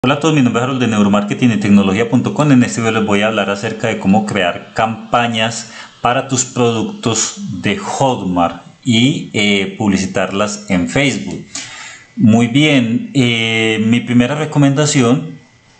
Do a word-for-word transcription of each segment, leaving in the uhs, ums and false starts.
Hola a todos, mi nombre es Harold de neuromarketing y tecnología punto com. En este video les voy a hablar acerca de cómo crear campañas para tus productos de Hotmart y eh, publicitarlas en Facebook. Muy bien, eh, mi primera recomendación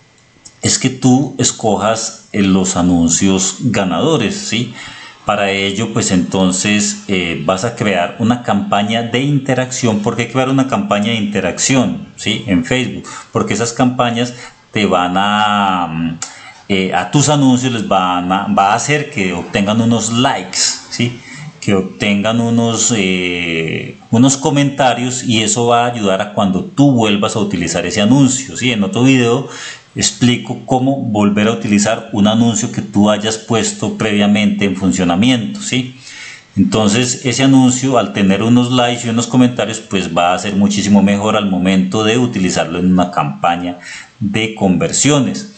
es que tú escojas eh, los anuncios ganadores, ¿sí? Para ello, pues entonces eh, vas a crear una campaña de interacción. ¿Por qué crear una campaña de interacción, ¿sí? En Facebook? Porque esas campañas te van a, eh, a tus anuncios les van a, va a hacer que obtengan unos likes, ¿sí? Que obtengan unos, eh, unos comentarios, y eso va a ayudar a cuando tú vuelvas a utilizar ese anuncio, ¿sí? En otro video explico cómo volver a utilizar un anuncio que tú hayas puesto previamente en funcionamiento, ¿sí? Entonces ese anuncio, al tener unos likes y unos comentarios, pues va a ser muchísimo mejor al momento de utilizarlo en una campaña de conversiones.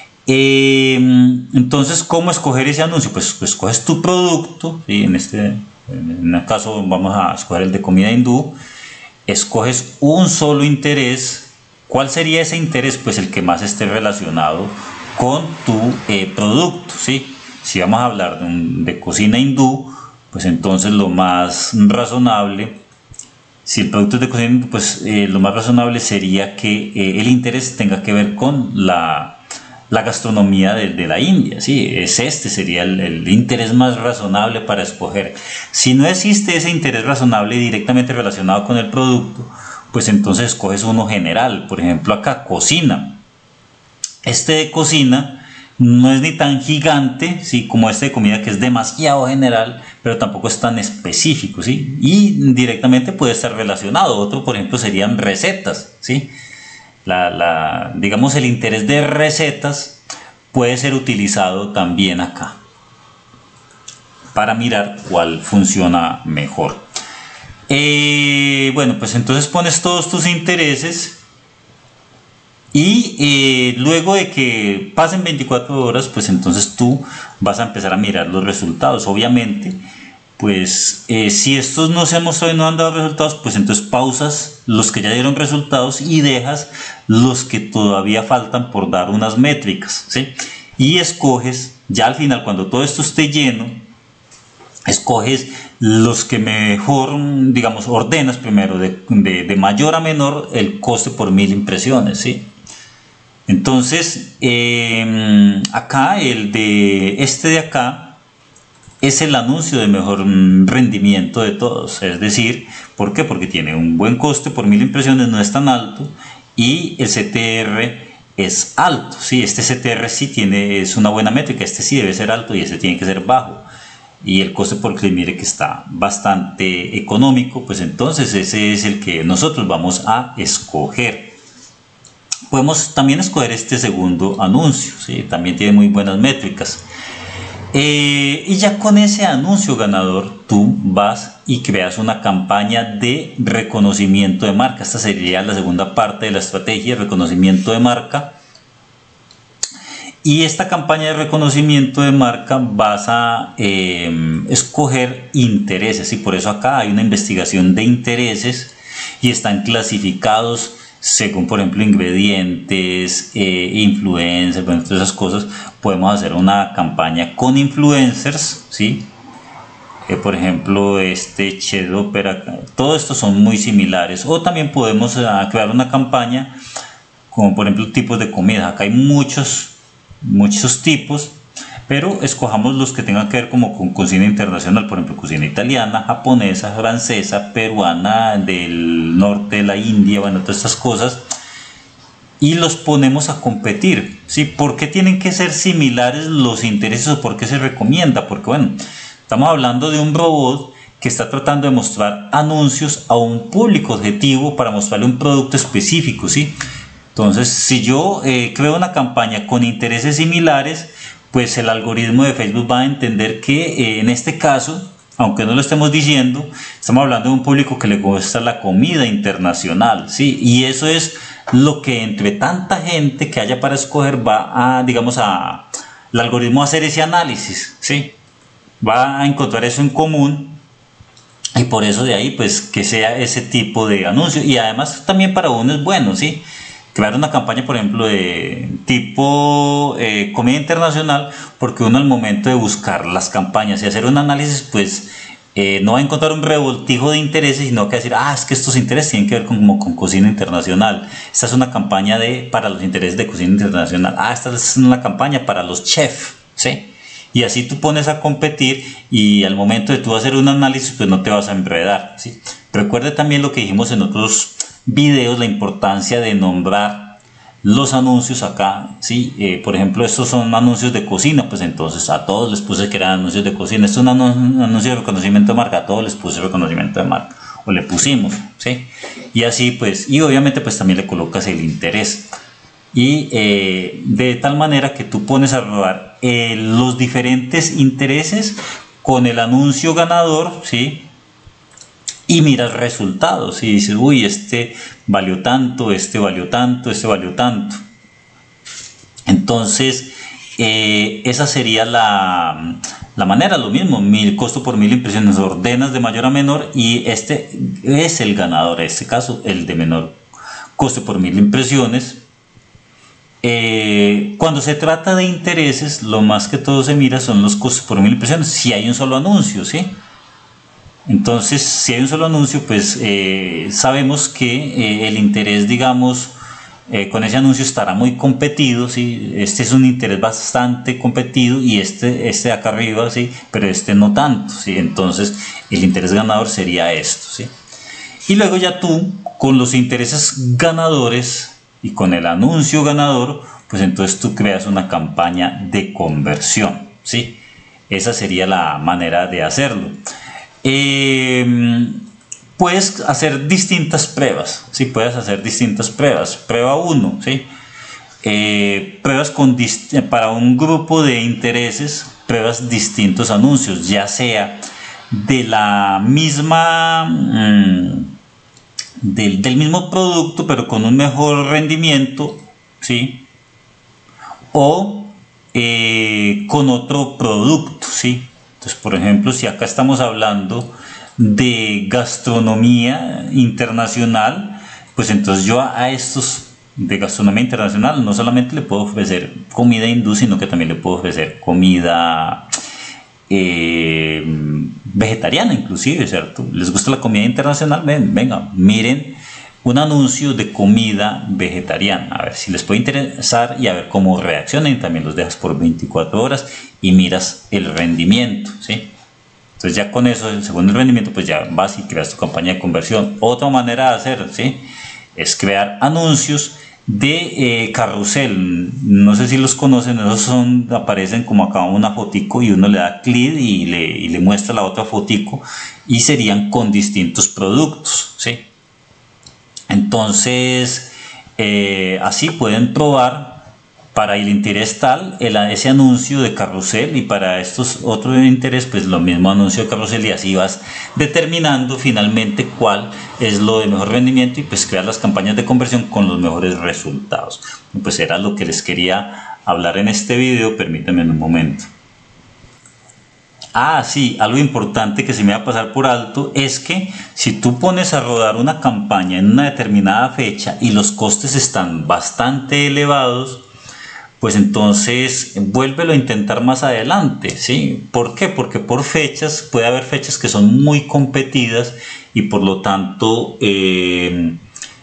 Eh, entonces, ¿cómo escoger ese anuncio? Pues, pues escoges tu producto, ¿sí? En este en este caso vamos a escoger el de comida hindú. Escoges un solo interés. ¿Cuál sería ese interés? Pues el que más esté relacionado con tu eh, producto, ¿sí? Si vamos a hablar de, un, de cocina hindú, pues entonces lo más razonable, si el producto es de cocina hindú, pues eh, lo más razonable sería que eh, el interés tenga que ver con la, la gastronomía de, de la India, ¿sí? Es este sería el, el interés más razonable para escoger. Si no existe ese interés razonable directamente relacionado con el producto, pues entonces escoges uno general. Por ejemplo, acá cocina. Este de cocina no es ni tan gigante, ¿sí? Como este de comida, que es demasiado general, pero tampoco es tan específico, ¿sí? Y directamente puede estar relacionado. Otro, por ejemplo, serían recetas, ¿sí? La, la, digamos, el interés de recetas puede ser utilizado también acá para mirar cuál funciona mejor. Eh, bueno, pues entonces pones todos tus intereses y eh, luego de que pasen veinticuatro horas, pues entonces tú vas a empezar a mirar los resultados. Obviamente, pues eh, si estos no se han mostrado y no han dado resultados, pues entonces pausas los que ya dieron resultados y dejas los que todavía faltan por dar unas métricas, ¿sí? Y escoges, ya al final, cuando todo esto esté lleno, escoges los que mejor, digamos, ordenas primero de, de, de mayor a menor el coste por mil impresiones, ¿sí? Entonces, eh, acá el de este de acá es el anuncio de mejor rendimiento de todos. Es decir, ¿por qué? Porque tiene un buen coste por mil impresiones, no es tan alto, y el C T R es alto, ¿sí? Este C T R sí tiene, es una buena métrica. Este sí debe ser alto y este tiene que ser bajo. Y el coste por clic, mire que está bastante económico, pues entonces ese es el que nosotros vamos a escoger. Podemos también escoger este segundo anuncio, ¿sí? También tiene muy buenas métricas. Eh, y ya con ese anuncio ganador, tú vas y creas una campaña de reconocimiento de marca. Esta sería la segunda parte de la estrategia, reconocimiento de marca. Y esta campaña de reconocimiento de marca vas a eh, escoger intereses, y por eso acá hay una investigación de intereses y están clasificados según, por ejemplo, ingredientes, eh, influencers, bueno, todas esas cosas. Podemos hacer una campaña con influencers, ¿sí? Eh, por ejemplo, este Chedopera, todo esto son muy similares. O también podemos uh, crear una campaña como, por ejemplo, tipos de comida. Acá hay muchos muchos tipos, pero escojamos los que tengan que ver como con cocina internacional, por ejemplo, cocina italiana, japonesa, francesa, peruana, del norte de la India, bueno, todas estas cosas, y los ponemos a competir, ¿sí? ¿Por qué tienen que ser similares los intereses o por qué se recomienda? Porque, bueno, estamos hablando de un robot que está tratando de mostrar anuncios a un público objetivo para mostrarle un producto específico, ¿sí? Entonces, si yo eh, creo una campaña con intereses similares, pues el algoritmo de Facebook va a entender que eh, en este caso, aunque no lo estemos diciendo, estamos hablando de un público que le gusta la comida internacional, ¿sí? Y eso es lo que, entre tanta gente que haya para escoger, va a, digamos, a, el algoritmo a hacer ese análisis, ¿sí? Va a encontrar eso en común, y por eso de ahí, pues, que sea ese tipo de anuncio. Y además también para uno es bueno, ¿sí? crear una campaña, por ejemplo, de tipo eh, comida internacional, porque uno al momento de buscar las campañas y hacer un análisis, pues eh, no va a encontrar un revoltijo de intereses, sino que decir, ah, es que estos intereses tienen que ver con, como con cocina internacional. Esta es una campaña de, para los intereses de cocina internacional. Ah, esta es una campaña para los chefs, ¿sí? Y así tú pones a competir y al momento de tú hacer un análisis, pues no te vas a enredar, ¿sí? Recuerde también lo que dijimos en otros videos, la importancia de nombrar los anuncios acá, ¿sí? Eh, por ejemplo, estos son anuncios de cocina, pues entonces a todos les puse que eran anuncios de cocina. Esto es un anuncio de reconocimiento de marca, a todos les puse reconocimiento de marca, o le pusimos, ¿sí? Y así pues, y obviamente pues también le colocas el interés. Y eh, de tal manera que tú pones a rodar eh, los diferentes intereses con el anuncio ganador, ¿sí? Y miras resultados y dices, uy, este valió tanto, este valió tanto, este valió tanto. Entonces, eh, esa sería la, la manera, lo mismo, mil costo por mil impresiones, ordenas de mayor a menor y este es el ganador, en este caso, el de menor costo por mil impresiones. Eh, cuando se trata de intereses, lo más que todo se mira son los costos por mil impresiones, si hay un solo anuncio, ¿sí? Entonces, si hay un solo anuncio, pues eh, sabemos que eh, el interés, digamos, eh, con ese anuncio estará muy competido, ¿sí? Este es un interés bastante competido y este, este de acá arriba, ¿sí? Pero este no tanto, ¿sí? Entonces, el interés ganador sería esto, ¿sí? Y luego ya tú, con los intereses ganadores y con el anuncio ganador, pues entonces tú creas una campaña de conversión, ¿sí? Esa sería la manera de hacerlo. Eh, puedes hacer distintas pruebas, ¿sí? Puedes hacer distintas pruebas. Prueba uno, ¿sí? Eh, pruebas con para un grupo de intereses, pruebas distintos anuncios, ya sea de la misma mmm, del, del mismo producto, pero con un mejor rendimiento, ¿sí? O eh, con otro producto, ¿sí? Entonces, por ejemplo, si acá estamos hablando de gastronomía internacional, pues entonces yo a estos de gastronomía internacional no solamente le puedo ofrecer comida hindú, sino que también le puedo ofrecer comida eh, vegetariana inclusive, ¿cierto? ¿Les gusta la comida internacional? Ven, venga, miren un anuncio de comida vegetariana, a ver si les puede interesar y a ver cómo reaccionan. También los dejas por veinticuatro horas y miras el rendimiento, ¿sí? Entonces ya con eso, según el rendimiento, pues ya vas y creas tu campaña de conversión. Otra manera de hacer, ¿sí? Es crear anuncios de eh, carrusel. No sé si los conocen, esos son, aparecen como acá una fotico y uno le da clic y le, y le muestra la otra fotico y serían con distintos productos, ¿sí? Entonces, eh, así pueden probar para el interés tal, el, ese anuncio de carrusel, y para estos otros intereses, pues lo mismo anuncio de carrusel, y así vas determinando finalmente cuál es lo de mejor rendimiento y pues crear las campañas de conversión con los mejores resultados. Pues era lo que les quería hablar en este video, permítanme un momento. Ah, sí, algo importante que se me va a pasar por alto es que si tú pones a rodar una campaña en una determinada fecha y los costes están bastante elevados, pues entonces vuélvelo a intentar más adelante, ¿sí? ¿Por qué? Porque por fechas, puede haber fechas que son muy competidas y por lo tanto, eh,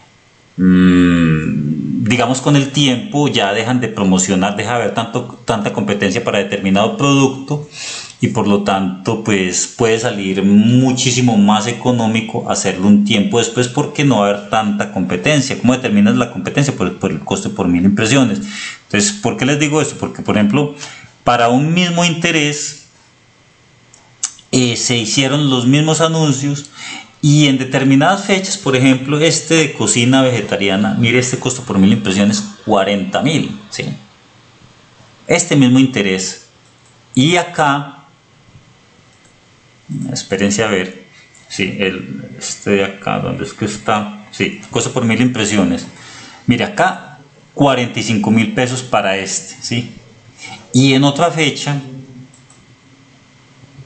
mmm, digamos con el tiempo ya dejan de promocionar, deja de haber tanto, tanta competencia para determinado producto. Y por lo tanto pues puede salir muchísimo más económico hacerlo un tiempo después porque no va a haber tanta competencia. ¿Cómo determinas la competencia? Por, por el coste por mil impresiones. Entonces, ¿por qué les digo esto? Porque por ejemplo, para un mismo interés eh, se hicieron los mismos anuncios y en determinadas fechas, por ejemplo este de cocina vegetariana, mire este costo por mil impresiones, cuarenta mil, ¿sí? Este mismo interés. Y acá, espérense a ver, sí, el, este de acá, ¿dónde es que está? Sí, costo por mil impresiones. Mire acá, cuarenta y cinco mil pesos para este, ¿sí? Y en otra fecha,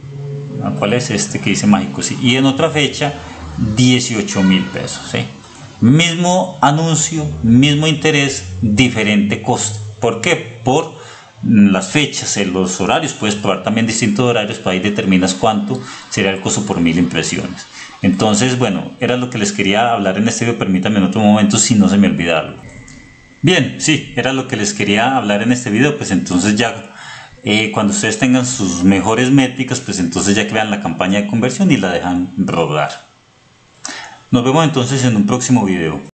¿cuál es este que dice mágico? Sí, y en otra fecha, dieciocho mil pesos, ¿sí? Mismo anuncio, mismo interés, diferente costo. ¿Por qué? Por las fechas, los horarios. Puedes probar también distintos horarios, para ahí determinas cuánto sería el costo por mil impresiones. Entonces, bueno, era lo que les quería hablar en este video. Permítanme en otro momento si no se me olvida algo. Bien, sí, era lo que les quería hablar en este video. Pues entonces ya eh, cuando ustedes tengan sus mejores métricas, pues entonces ya crean la campaña de conversión y la dejan rodar. Nos vemos entonces en un próximo video.